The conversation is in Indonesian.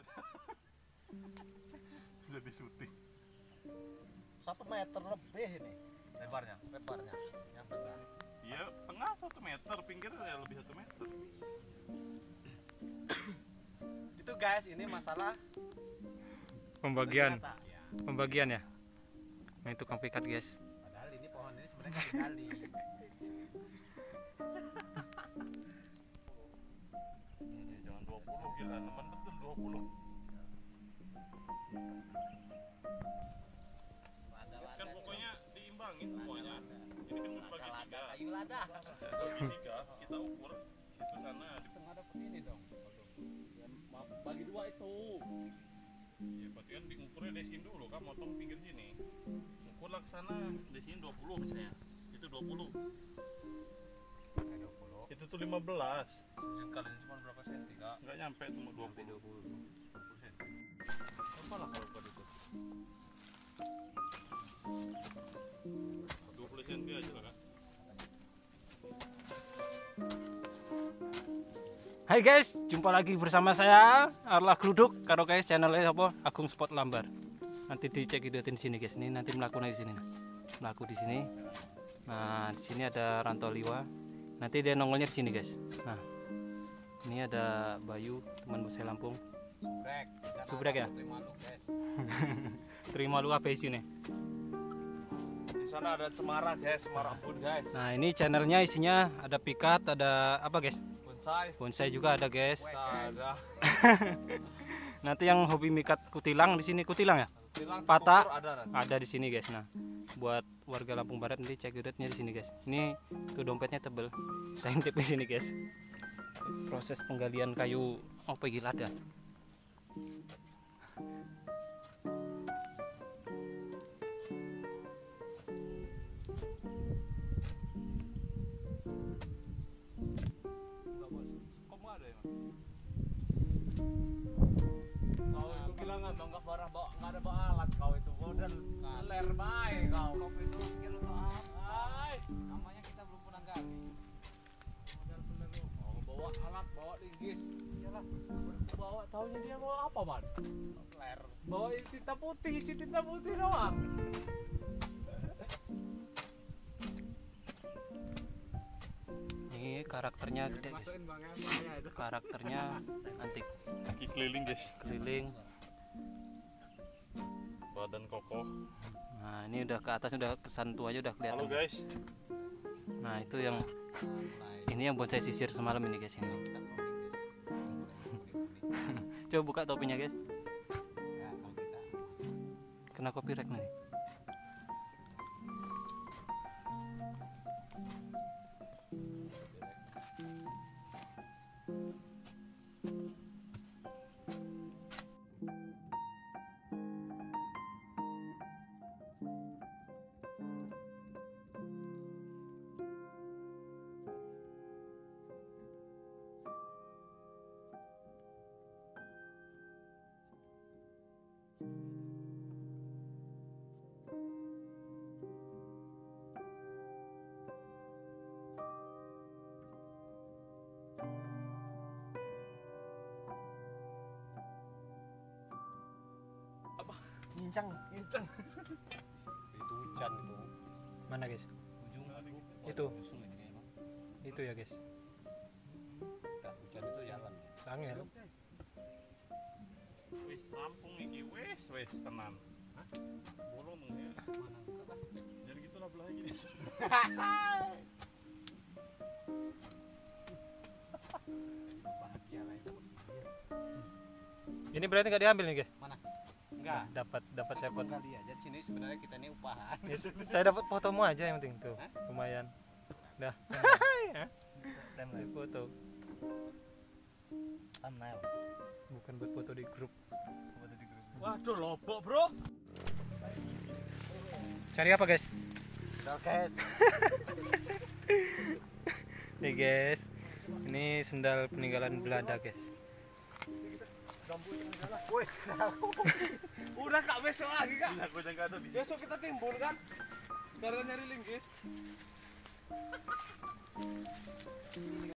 Jadi syuting. 1 meter lebih ini lebarnya yang tengah. Iya, tengah 1 meter, pinggir ya lebih 1 meter. Itu guys, ini masalah Pembagian ternyata, ya. pembagian ya. Nah itu Kang Pikat guys. Padahal ini pohon ini sebenarnya kan dikali. Jangan 20 gila, teman betul 20. Kan pokoknya diimbangin semuanya. Ini kan berbagi 3. Kayu lada. Bagi 3, kita ukur situ sana. Di tengah dapat ini dong. Bagi 2 itu. Ya berarti kan diukurnya desin dulu kan, motong pinggir sini. Ukur lah ke sana, desin 20 misalnya. Itu 20. 20. Itu tuh 15. Sekalian cuma berapa senti, Kak? Enggak nyampe tuh 20. 20 senti. Apa lah kalau buat itu? 20 cm aja lah kan. Hai guys, jumpa lagi bersama saya Arlah Gluduk. Karo guys channelnya apa? Agung Spot Lambar. Nanti dicek videoin di sini guys. Ini nanti melakukan di sini. Melaku di sini. Nah, di sini ada Rantau Liwa. Nanti dia nongolnya di sini guys. Nah, ini ada Bayu, teman saya Lampung. Subrek ya? Terima lu, guys. Terima lu apa isinya? Di sana ada cemara, guys, cemara pun, guys. Nah, ini channelnya isinya ada pikat, ada apa guys? Bonsai. Bonsai juga ada guys. Ada. Nanti yang hobi mikat kutilang di sini, kutilang ya? Bilang Patah kukur ada. ada di sini guys. Nah, buat warga Lampung Barat nanti cek udetnya di sini guys. Ini tuh dompetnya tebel. Kita intip di sini guys. Proses penggalian kayu apa gila ada. Kamu ada ya, Kau itu kehilangan dong, nggak barang bawa, nggak ada bawa alat kau itu, modal ler baik kau. Kau itu kira apa? Namanya kita belum pernah gali. Modal bener lu. Oh, bawa alat, bawa linggis. Iyalah, bawa tahunya dia bawa apa man? Ler. Bawa isi tinta putih doang. Ini karakternya gede guys. Karakternya antik, Kaki keliling guys, keliling. badan kokoh. Nah, ini udah ke atas udah kesan tua aja udah kelihatan Halo guys. guys. Nah, itu yang ini yang bonsai sisir semalam ini guys ini. Coba buka topinya guys. Kena copyright nih. Ngincang. Itu hujan itu. Mana guys? Ujung Itu. Nyusul ini emang. Itu ya guys. Udah hujan itu jalan. Sangel. Wis Lampung ini wis tenan. Hah? Bolong dong ya. Jadi gitulah belah gini. Bahagia lah itu. Ini berarti nggak diambil nih guys. Mana? Enggak. Dapat saya foto. Kali ya. Jadi sini sebenarnya kita ini upahan. Ya, saya dapat fotomu aja yang penting tuh. Hah? Lumayan. Dah. Di foto. Thumbnail. Bukan buat foto di grup. Foto di grup. Waduh, lobok, Bro. Cari apa guys? Udah, guys. Nih guys. Ini sendal peninggalan Belanda guys. Udah Kak, besok lagi Kak. Aku jangan ada biji. Besok kita timbul kan. Sekarang nyari linggis.